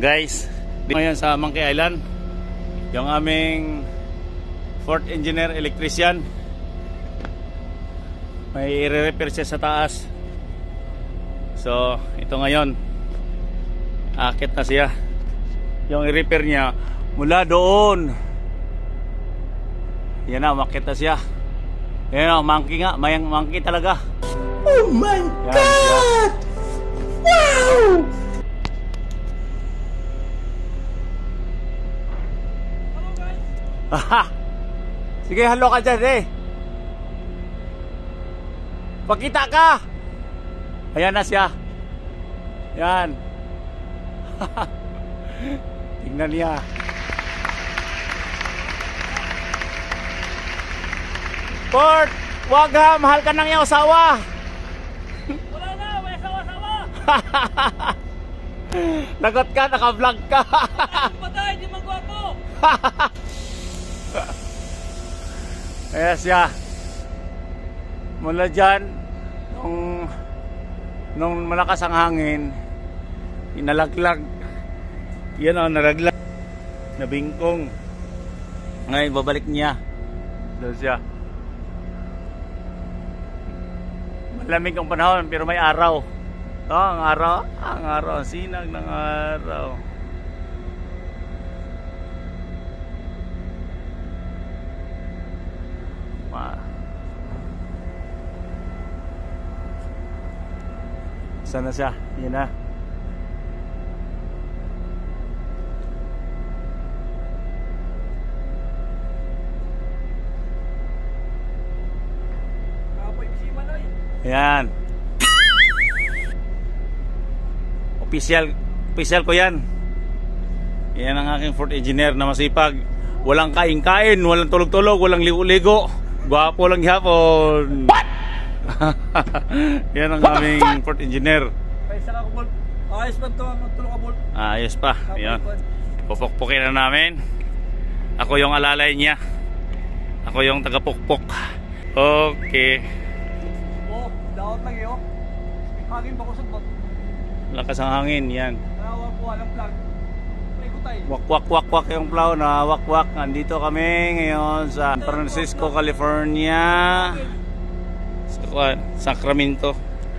Guys, ngayon sa Monkey Island, yung aming fourth engineer electrician, may i-repair siya sa taas. So ito ngayon, akit na siya. Yung i-repair niya mula doon, yan na, umakit na siya. Yan na, monkey nga, may monkey talaga. Oh my God! Wow! Sige, halo ka dyan eh. Pagkita ka. Ayan na siya. Yan. Tingnan niya. Port, wag ha, mahal ka ng iyong asawa. Wala na, may asawa-asawa! Lagot ka, naka-vlog ka. Patay, di magwapo! Ayan siya. Mula dyan, nung malakas ang hangin, inalaglag. Yan o, nalaglag. Nabingkong. Ngayon, babalik niya. Doon siya. Malamig ang panahon, pero may araw. Ang araw, ang sinag ng araw. Sana siya, yun na. Yan. Official ko yan. Yan ang aking fourth engineer na masipag. Walang kain-kain, walang tulog-tulog, walang ligo-ligo. Gwapo lang hapon. What? Yan ang aming fourth engineer. Ayos pa ito, magtulong ka bolt. Ayos pa. Yan. Pupukpukin na namin. Ako yung alalay niya. Ako yung taga-pukpok. Okay. Oh, daot lang yun. Hangin ba ko sa bot? Lakas ang hangin, yan. Nawag ko, alam plug. May kutay. Wak yung plow na wak. Nandito kami ngayon sa San Francisco, California. Sa Sacramento.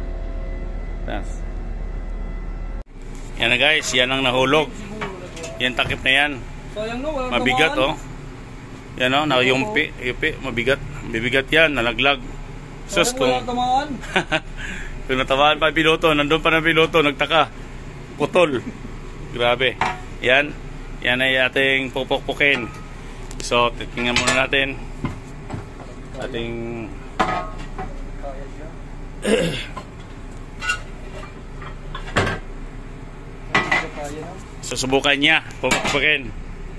Yan na guys, yan ang nahulog. Yan takip na yan. Sayang no, walang mabigat tamaan. Oh. Yan oh, na yupi, mabigat. Bibigat yan, nalaglag. Sus kung kung natamaan pa piloto, nandun pa ng piloto, nagtaka. Putol. Grabe. Yan ay ating pupukpukin. So, titingnan muna natin. Ating susubukan niya pupukpukin.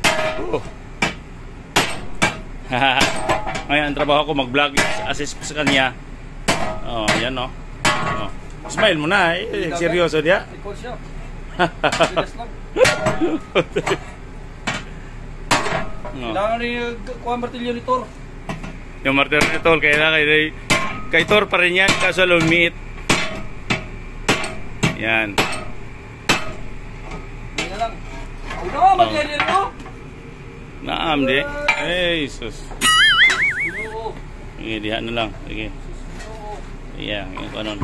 Ngayon ang trabaho ko mag-vlog, assist sa kanya. Oh, yan oh. Oh. Smile mo na eh. Seryoso dia. Ikaw siya. Bigas lang. Kailangan rin kuha martilyo ni Thor. Yung martilyo ni Thor, kailangan kay Thor pa rin yan, kaso lumiit. Yan. Hindi na lang. Ano, mag-edit mo? Naam di. Ay, sus. Sige, dihan na lang. Sige. Ayan, yung kanon.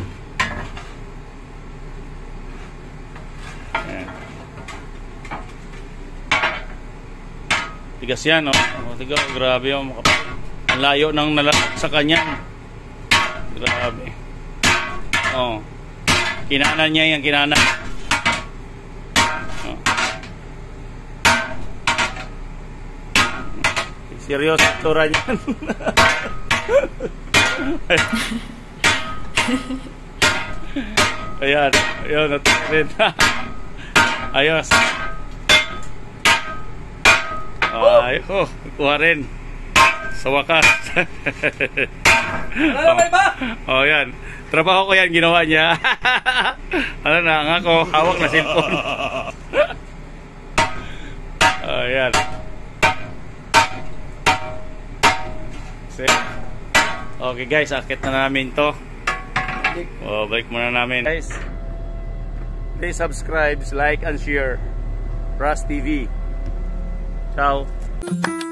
Ayan. Tigas yan, oh. Tigas, grabe yung ang layo ng sa kanya. Grabe. Oh. Kinanan niya yung kinanan. Oh. Seryoso tura niyan. Ayan, natin. Ayos. Ay, kuha rin. Sa wakas. Ano ba iba? Oh, yan. Trabaho ko yan, ginawa niya. Ano na, nga ko, hawak na cellphone. Oh, yan. Okay guys, akit na namin to. Balik muna namin guys. Please subscribe, like and share. Ras TV. Ciao.